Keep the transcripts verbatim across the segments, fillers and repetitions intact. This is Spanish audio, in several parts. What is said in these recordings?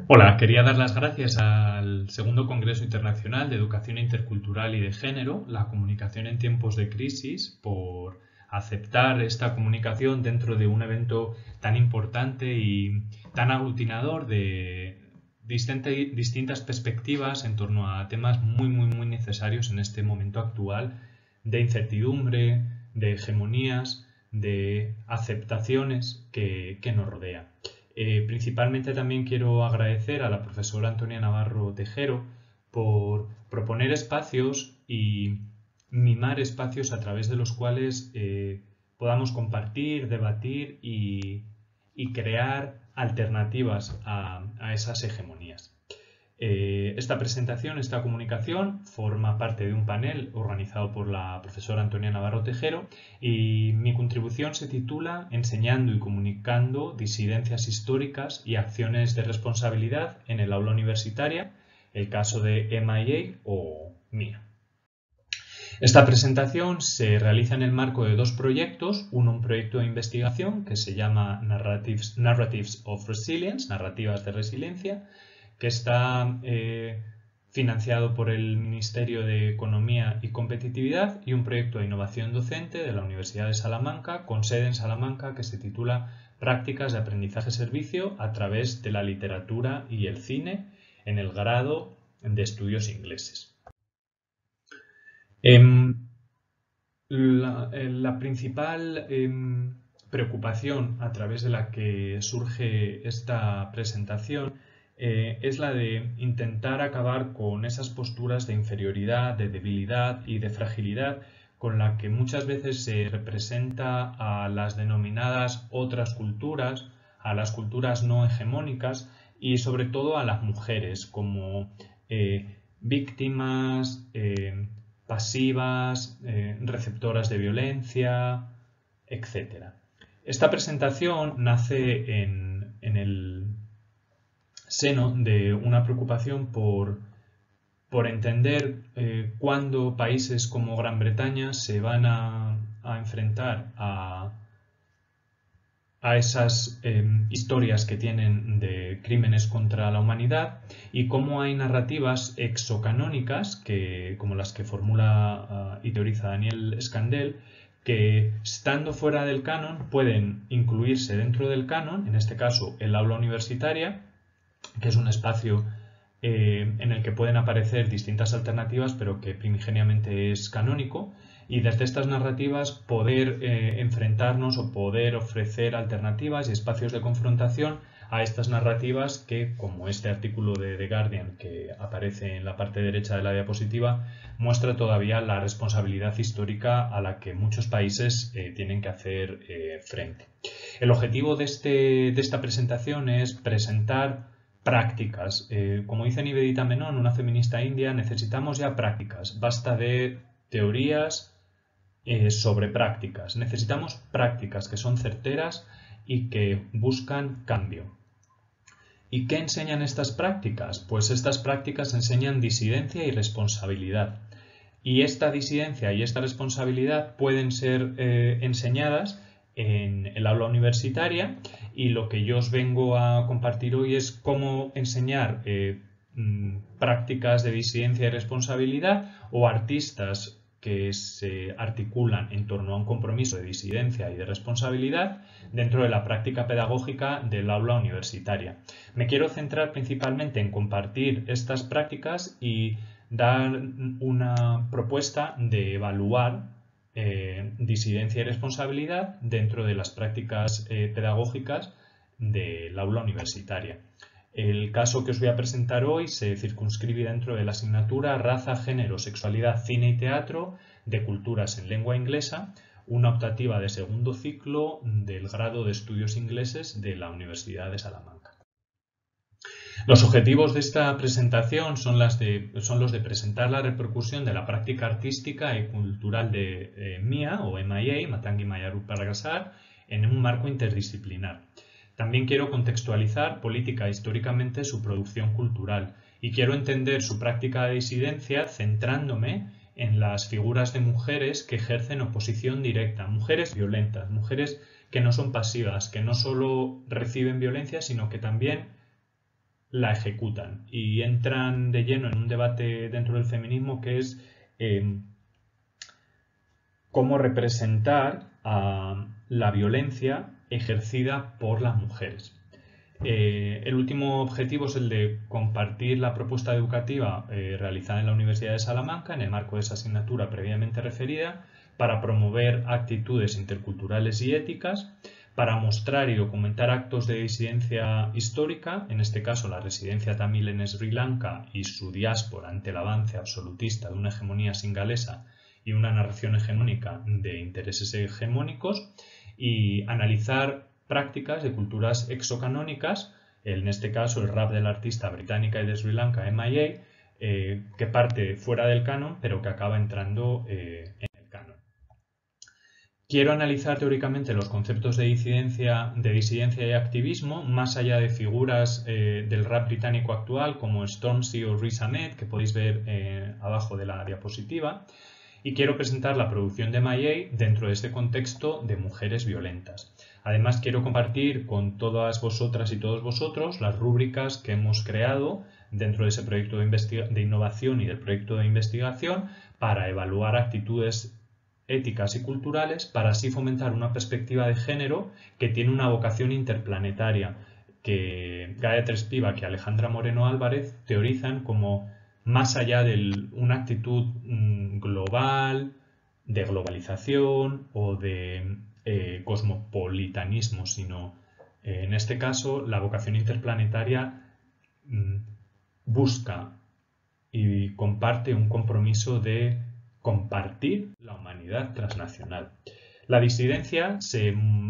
Hola, quería dar las gracias al segundo Congreso Internacional de Educación Intercultural y de Género, la comunicación en tiempos de crisis, por aceptar esta comunicación dentro de un evento tan importante y tan aglutinador de distintas perspectivas en torno a temas muy, muy, muy necesarios en este momento actual de incertidumbre, de hegemonías, de aceptaciones que, que nos rodean. Eh, principalmente también quiero agradecer a la profesora Antonia Navarro Tejero por proponer espacios y mimar espacios a través de los cuales eh, podamos compartir, debatir y, y crear alternativas a, a esas hegemonías. Eh, esta presentación, esta comunicación, forma parte de un panel organizado por la profesora Antonia Navarro Tejero y mi contribución se titula Enseñando y comunicando disidencias históricas y acciones de responsabilidad en el aula universitaria, el caso de M I A o M I A. Esta presentación se realiza en el marco de dos proyectos, uno un proyecto de investigación que se llama Narratives, Narratives of Resilience, Narrativas de Resiliencia, que está eh, financiado por el Ministerio de Economía y Competitividad, y un proyecto de innovación docente de la Universidad de Salamanca, con sede en Salamanca, que se titula Prácticas de aprendizaje-servicio a través de la literatura y el cine en el grado de estudios ingleses. Eh, la, la principal eh, preocupación a través de la que surge esta presentación Eh, es la de intentar acabar con esas posturas de inferioridad, de debilidad y de fragilidad con la que muchas veces se representa a las denominadas otras culturas, a las culturas no hegemónicas y sobre todo a las mujeres como eh, víctimas, eh, pasivas, eh, receptoras de violencia, etcétera. Esta presentación nace en, en el seno de una preocupación por, por entender eh, cuándo países como Gran Bretaña se van a, a enfrentar a, a esas eh, historias que tienen de crímenes contra la humanidad y cómo hay narrativas exocanónicas, que, como las que formula uh, y teoriza Daniel Scandell, que estando fuera del canon pueden incluirse dentro del canon, en este caso el aula universitaria, que es un espacio eh, en el que pueden aparecer distintas alternativas, pero que primigeniamente es canónico, y desde estas narrativas poder eh, enfrentarnos o poder ofrecer alternativas y espacios de confrontación a estas narrativas que, como este artículo de The Guardian que aparece en la parte derecha de la diapositiva, muestra todavía la responsabilidad histórica a la que muchos países eh, tienen que hacer eh, frente. El objetivo de, este, de esta presentación es presentar prácticas. Eh, como dice Nivedita Menon, una feminista india, necesitamos ya prácticas. Basta de teorías eh, sobre prácticas. Necesitamos prácticas que son certeras y que buscan cambio. ¿Y qué enseñan estas prácticas? Pues estas prácticas enseñan disidencia y responsabilidad. Y esta disidencia y esta responsabilidad pueden ser eh, enseñadas en el aula universitaria, y lo que yo os vengo a compartir hoy es cómo enseñar eh, prácticas de disidencia y responsabilidad o artistas que se articulan en torno a un compromiso de disidencia y de responsabilidad dentro de la práctica pedagógica del aula universitaria. Me quiero centrar principalmente en compartir estas prácticas y dar una propuesta de evaluar eh, disidencia y responsabilidad dentro de las prácticas eh, pedagógicas del aula universitaria. El caso que os voy a presentar hoy se circunscribe dentro de la asignatura Raza, Género, Sexualidad, Cine y Teatro de Culturas en Lengua Inglesa, una optativa de segundo ciclo del grado de Estudios Ingleses de la Universidad de Salamanca. Los objetivos de esta presentación son, las de, son los de presentar la repercusión de la práctica artística y cultural de eh, M I A o M I A, Matangi Mayaruk Paragasar, en un marco interdisciplinar. También quiero contextualizar política históricamente su producción cultural y quiero entender su práctica de disidencia centrándome en las figuras de mujeres que ejercen oposición directa, mujeres violentas, mujeres que no son pasivas, que no solo reciben violencia, sino que también la ejecutan y entran de lleno en un debate dentro del feminismo que es eh, cómo representar a la violencia ejercida por las mujeres. Eh, el último objetivo es el de compartir la propuesta educativa eh, realizada en la Universidad de Salamanca en el marco de esa asignatura previamente referida para promover actitudes interculturales y éticas, para mostrar y documentar actos de disidencia histórica, en este caso la residencia tamil en Sri Lanka y su diáspora ante el avance absolutista de una hegemonía singalesa y una narración hegemónica de intereses hegemónicos, y analizar prácticas de culturas exocanónicas, en este caso el rap de la artista británica y de Sri Lanka M I A, eh, que parte fuera del canon pero que acaba entrando eh, en el canon. Quiero analizar teóricamente los conceptos de disidencia, de disidencia y activismo más allá de figuras eh, del rap británico actual como Stormzy o Riz Ahmed, que podéis ver eh, abajo de la diapositiva. Y quiero presentar la producción de M I A dentro de este contexto de mujeres violentas. Además, quiero compartir con todas vosotras y todos vosotros las rúbricas que hemos creado dentro de ese proyecto de, de innovación y del proyecto de investigación para evaluar actitudes éticas y culturales, para así fomentar una perspectiva de género que tiene una vocación interplanetaria, que Gayatri Spivak y Alejandra Moreno Álvarez teorizan como más allá de una actitud global, de globalización o de eh, cosmopolitanismo, sino eh, en este caso la vocación interplanetaria mm, busca y comparte un compromiso de compartir la humanidad transnacional. La disidencia, se,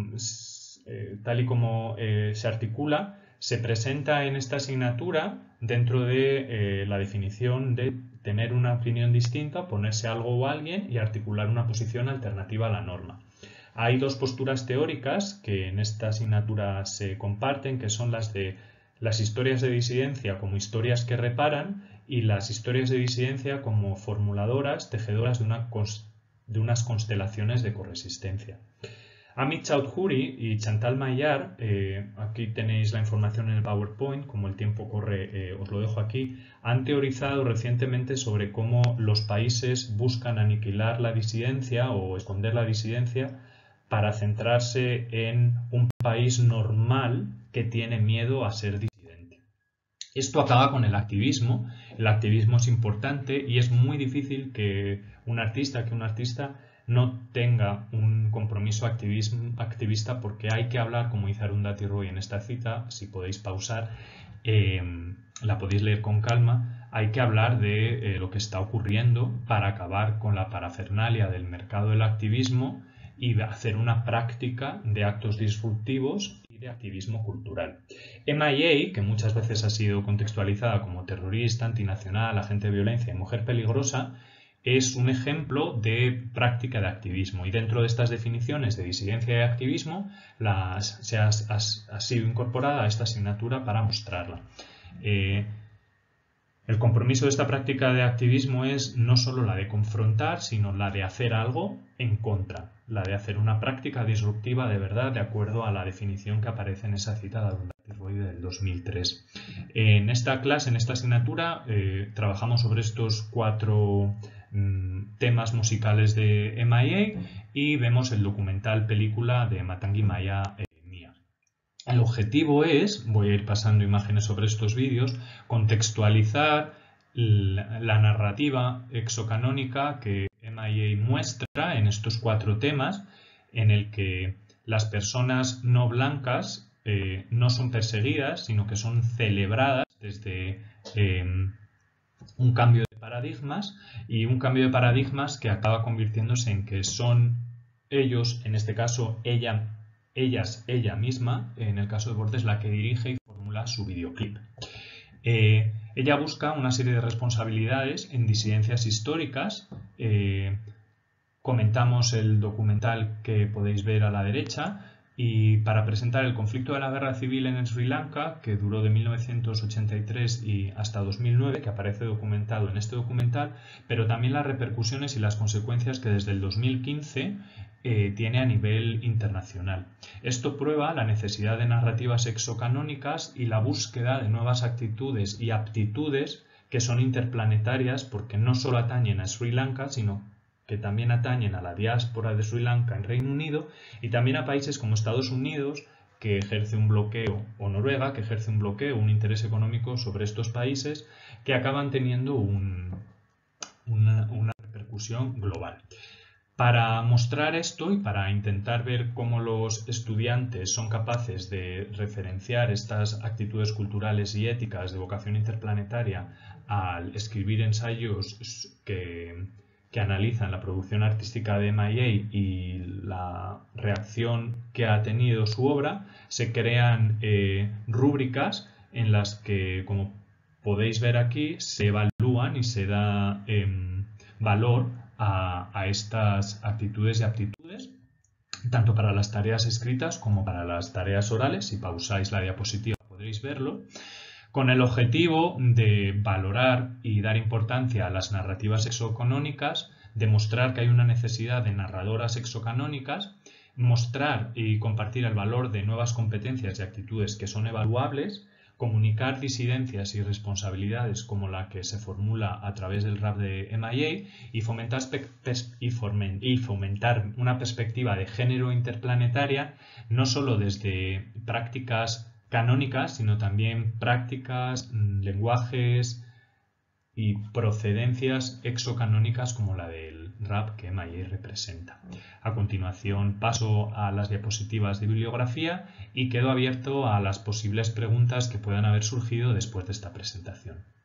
eh, tal y como eh, se articula, se presenta en esta asignatura dentro de eh, la definición de tener una opinión distinta, oponerse a algo o a alguien y articular una posición alternativa a la norma. Hay dos posturas teóricas que en esta asignatura se comparten, que son las de las historias de disidencia como historias que reparan y las historias de disidencia como formuladoras, tejedoras de, una, de unas constelaciones de corresistencia. Amit Chaudhuri y Chantal Maillard, eh, aquí tenéis la información en el PowerPoint, como el tiempo corre eh, os lo dejo aquí, han teorizado recientemente sobre cómo los países buscan aniquilar la disidencia o esconder la disidencia para centrarse en un país normal que tiene miedo a ser disidente. Esto acaba con el activismo. El activismo es importante y es muy difícil que un artista, que un artista no tenga un compromiso activista, porque hay que hablar, como dice Arundhati Roy en esta cita, si podéis pausar, eh, la podéis leer con calma, hay que hablar de eh, lo que está ocurriendo para acabar con la parafernalia del mercado del activismo y de hacer una práctica de actos disruptivos y de activismo cultural. M I A, que muchas veces ha sido contextualizada como terrorista, antinacional, agente de violencia y mujer peligrosa, es un ejemplo de práctica de activismo, y dentro de estas definiciones de disidencia y activismo las, se ha, ha, ha sido incorporada a esta asignatura para mostrarla. Eh, el compromiso de esta práctica de activismo es no solo la de confrontar, sino la de hacer algo en contra, la de hacer una práctica disruptiva de verdad, de acuerdo a la definición que aparece en esa cita de Arundhati Roy del dos mil tres. En esta clase, en esta asignatura, eh, trabajamos sobre estos cuatro temas musicales de M I A y vemos el documental película de Matangi Maya eh, Mia. El objetivo es, voy a ir pasando imágenes sobre estos vídeos, contextualizar la, la narrativa exocanónica que M I A muestra en estos cuatro temas, en el que las personas no blancas eh, no son perseguidas, sino que son celebradas desde eh, un cambio de paradigmas, y un cambio de paradigmas que acaba convirtiéndose en que son ellos, en este caso ella, ellas, ella misma, en el caso de Bordes, la que dirige y formula su videoclip. Eh, ella busca una serie de responsabilidades en disidencias históricas. Eh, comentamos el documental que podéis ver a la derecha, y para presentar el conflicto de la guerra civil en Sri Lanka, que duró de mil novecientos ochenta y tres y hasta dos mil nueve, que aparece documentado en este documental, pero también las repercusiones y las consecuencias que desde el dos mil quince eh, tiene a nivel internacional. Esto prueba la necesidad de narrativas exocanónicas y la búsqueda de nuevas actitudes y aptitudes que son interplanetarias, porque no solo atañen a Sri Lanka, sino que también atañen a la diáspora de Sri Lanka en Reino Unido y también a países como Estados Unidos, que ejerce un bloqueo, o Noruega, que ejerce un bloqueo, un interés económico sobre estos países, que acaban teniendo un, una, una repercusión global. Para mostrar esto y para intentar ver cómo los estudiantes son capaces de referenciar estas actitudes culturales y éticas de vocación interplanetaria al escribir ensayos que, que analizan la producción artística de M I A y la reacción que ha tenido su obra, se crean eh, rúbricas en las que, como podéis ver aquí, se evalúan y se da eh, valor A, a estas actitudes y aptitudes, tanto para las tareas escritas como para las tareas orales. Si pausáis la diapositiva podréis verlo, con el objetivo de valorar y dar importancia a las narrativas exocanónicas, demostrar que hay una necesidad de narradoras exocanónicas, mostrar y compartir el valor de nuevas competencias y actitudes que son evaluables, comunicar disidencias y responsabilidades como la que se formula a través del rap de M I A y fomentar, y fomentar una perspectiva de género interplanetaria, no solo desde prácticas canónicas, sino también prácticas, lenguajes y procedencias exocanónicas como la del rap que M I A representa. A continuación paso a las diapositivas de bibliografía y quedo abierto a las posibles preguntas que puedan haber surgido después de esta presentación.